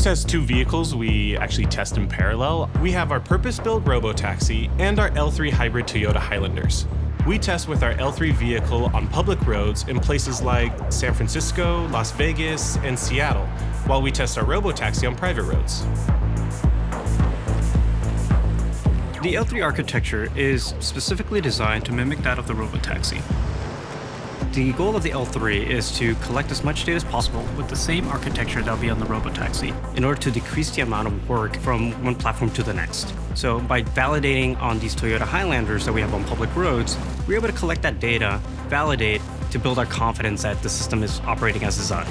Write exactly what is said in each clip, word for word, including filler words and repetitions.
Zoox has two vehicles we actually test in parallel. We have our purpose-built Robotaxi and our L three hybrid Toyota Highlanders. We test with our L three vehicle on public roads in places like San Francisco, Las Vegas, and Seattle, while we test our Robotaxi on private roads. The L three architecture is specifically designed to mimic that of the Robotaxi. The goal of the L three is to collect as much data as possible with the same architecture that will be on the Robotaxi in order to decrease the amount of work from one platform to the next. So by validating on these Toyota Highlanders that we have on public roads, we're able to collect that data, validate, to build our confidence that the system is operating as designed.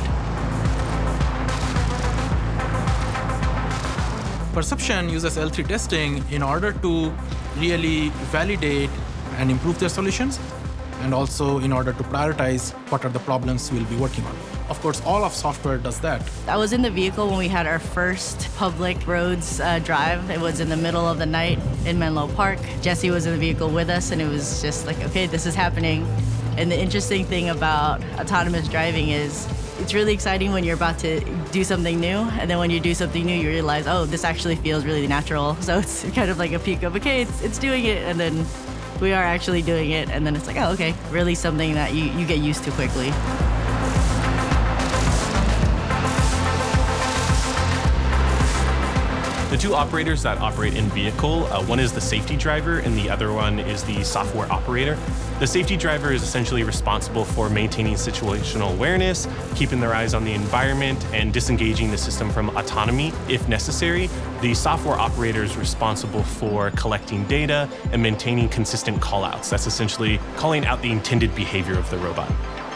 Perception uses L three testing in order to really validate and improve their solutions, and also in order to prioritize what are the problems we'll be working on. Of course, all of software does that. I was in the vehicle when we had our first public roads uh, drive. It was in the middle of the night in Menlo Park. Jesse was in the vehicle with us, and it was just like, okay, this is happening. And the interesting thing about autonomous driving is it's really exciting when you're about to do something new, and then when you do something new, you realize, oh, this actually feels really natural. So it's kind of like a peak of, okay, it's, it's doing it, and then we are actually doing it, and then it's like, oh, okay, really something that you, you get used to quickly. The two operators that operate in vehicle, uh, one is the safety driver and the other one is the software operator. The safety driver is essentially responsible for maintaining situational awareness, keeping their eyes on the environment, and disengaging the system from autonomy if necessary. The software operator is responsible for collecting data and maintaining consistent callouts. That's essentially calling out the intended behavior of the robot.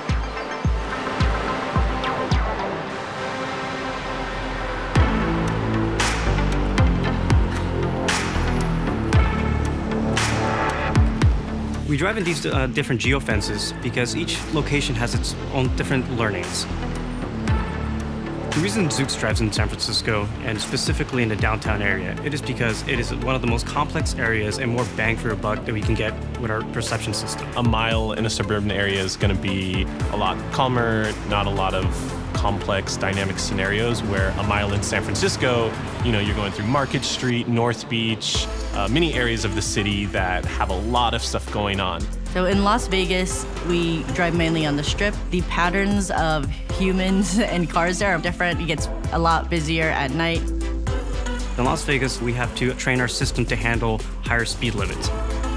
We drive in these uh, different geofences because each location has its own different learnings. The reason Zoox drives in San Francisco, and specifically in the downtown area, it is because it is one of the most complex areas and more bang for your buck that we can get with our perception system. A mile in a suburban area is going to be a lot calmer, not a lot of complex dynamic scenarios, where a mile in San Francisco, you know, you're going through Market Street, North Beach, uh, many areas of the city that have a lot of stuff going on. So in Las Vegas, we drive mainly on the Strip. The patterns of humans and cars there are different. It gets a lot busier at night. In Las Vegas, we have to train our system to handle higher speed limits.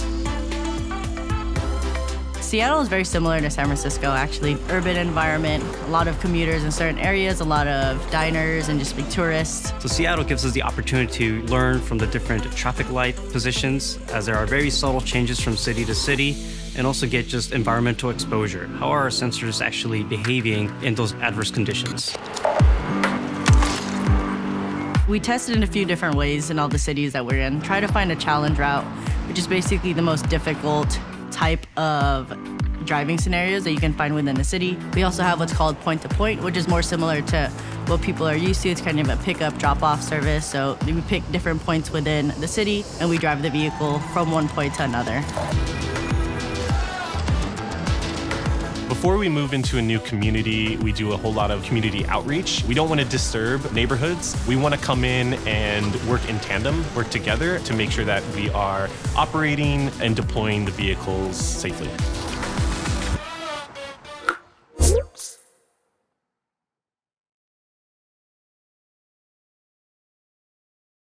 Seattle is very similar to San Francisco, actually. Urban environment, a lot of commuters in certain areas, a lot of diners and just big tourists. So Seattle gives us the opportunity to learn from the different traffic light positions, as there are very subtle changes from city to city, and also get just environmental exposure. How are our sensors actually behaving in those adverse conditions? We tested in a few different ways in all the cities that we're in. Try to find a challenge route, which is basically the most difficult type of driving scenarios that you can find within the city. We also have what's called point-to-point, which is more similar to what people are used to. It's kind of a pick-up, drop-off service. So we pick different points within the city, and we drive the vehicle from one point to another. Before we move into a new community, we do a whole lot of community outreach. We don't want to disturb neighborhoods. We want to come in and work in tandem, work together to make sure that we are operating and deploying the vehicles safely.